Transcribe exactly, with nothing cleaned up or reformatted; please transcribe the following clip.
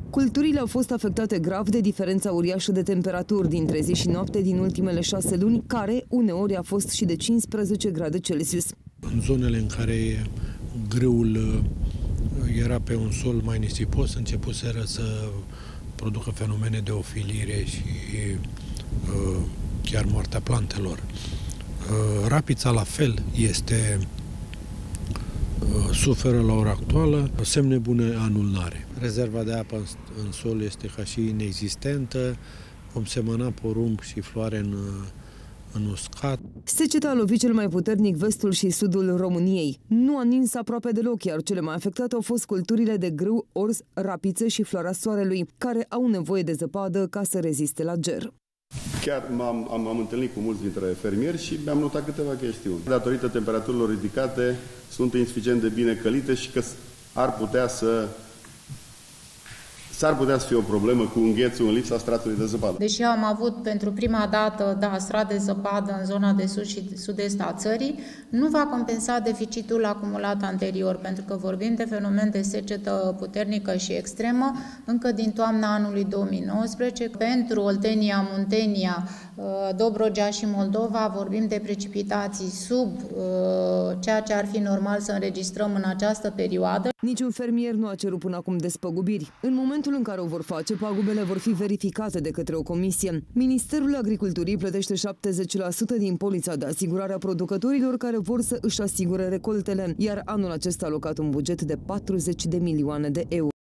Culturile au fost afectate grav de diferența uriașă de temperaturi dintre zi și noapte din ultimele șase luni, care uneori a fost și de cincisprezece grade Celsius. În zonele în care grâul era pe un sol mai nisipos, începuseră să producă fenomene de ofilire și uh, chiar moartea plantelor. Uh, rapița la fel este uh, suferă la ora actuală semne bune anul n-are. Rezerva de apă în, în sol este ca și inexistentă, vom semăna porumb și floare în, în uscat. Seceta a lovit cel mai puternic vestul și sudul României. Nu a nins aproape deloc, iar cele mai afectate au fost culturile de grâu, orz, rapiță și floarea soarelui, care au nevoie de zăpadă ca să reziste la ger. Chiar m-am am, am întâlnit cu mulți dintre fermieri și mi-am notat câteva chestiuni. Datorită temperaturilor ridicate, sunt insuficient de bine călite și că ar putea să S-ar putea să fie o problemă cu înghețul în lipsa stratului de zăpadă. Deși am avut pentru prima dată, da, strat de zăpadă în zona de sud și sud-est a țării, nu va compensa deficitul acumulat anterior, pentru că vorbim de fenomen de secetă puternică și extremă încă din toamna anului două mii nouăsprezece. Pentru Oltenia, Muntenia, Dobrogea și Moldova vorbim de precipitații sub ceea ce ar fi normal să înregistrăm în această perioadă. Niciun fermier nu a cerut până acum despăgubiri. În momentul în care o vor face, pagubele vor fi verificate de către o comisie. Ministerul Agriculturii plătește șaptezeci la sută din polița de asigurare a producătorilor care vor să își asigure recoltele, iar anul acesta a alocat un buget de patruzeci de milioane de euro.